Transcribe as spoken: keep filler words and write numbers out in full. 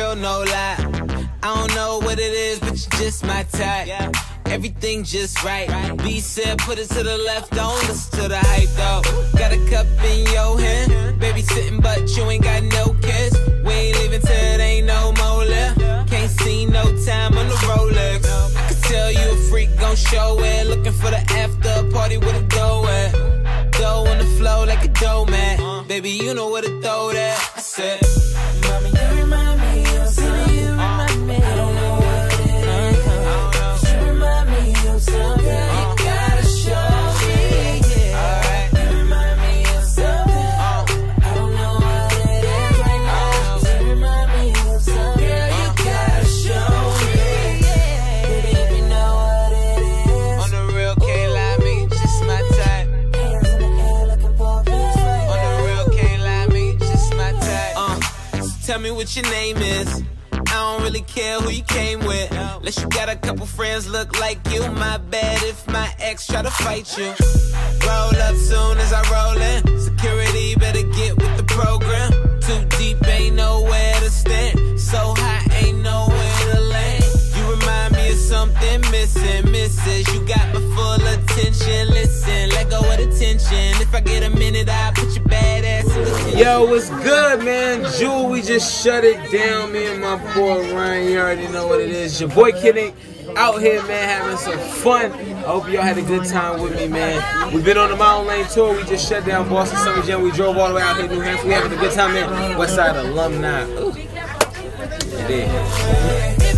real, no lie. I don't know what it is, but you're just my type. Everything just right. B said put it to the left, don't listen to the hype though. Got a cup in your hand, baby sitting but you ain't got no kiss. We ain't leaving till it ain't no more left. Can't see no time on the Rolex. I can tell you a freak gon' show it. Looking for the after party with a dough at. Dough on the flow like a dough man. Baby, you know where to throw that. I said, mommy, you remind me of something. You remind me. I don't know what it is. You remind me of something. You gotta show me. You remind me of something. I don't know what it is right now. You remind me of something. Girl, you gotta show me. Baby, if you know what it is. On the real, can't lie, me, just my type. Hands in the air looking for a place like that. On the real, can't lie, me, just my type. Uh, so tell me what your name is. I don't really care who you came with. Unless you got a couple friends look like you. My bad if my ex try to fight you. Roll up soon as I roll in. Security better get with the program. Too deep, ain't nowhere to stand. So high, ain't nowhere to land. You remind me of something missing, missus. You got my full attention. Listen, let go of the tension. If I get a minute, I'll put your bad ass in the tension. Yo, what's good, man? Jewel, we just shut it down. Me and my boy Ryan, you already know what it is. Your boy Kidding out here, man, having some fun. I hope y'all had a good time with me, man. We've been on the Mountain Lane tour. We just shut down Boston Summer Jam. We drove all the way out here to New Hampshire. We having a good time, man. Westside alumni. Ooh. It is.